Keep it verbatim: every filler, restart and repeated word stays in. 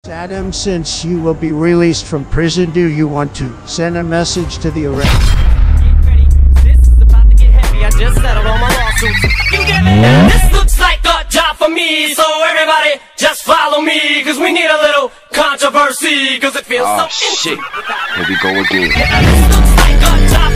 Saddam, since you will be released from prison, do you want to send a message to the arrest? Get ready, this is about to get heavy. I just settled all my lawsuits. You can get it now. This looks like a job for me, so everybody just follow me, cause we need a little controversy, cause it feels oh, so shit. Here we go again. This looks like a job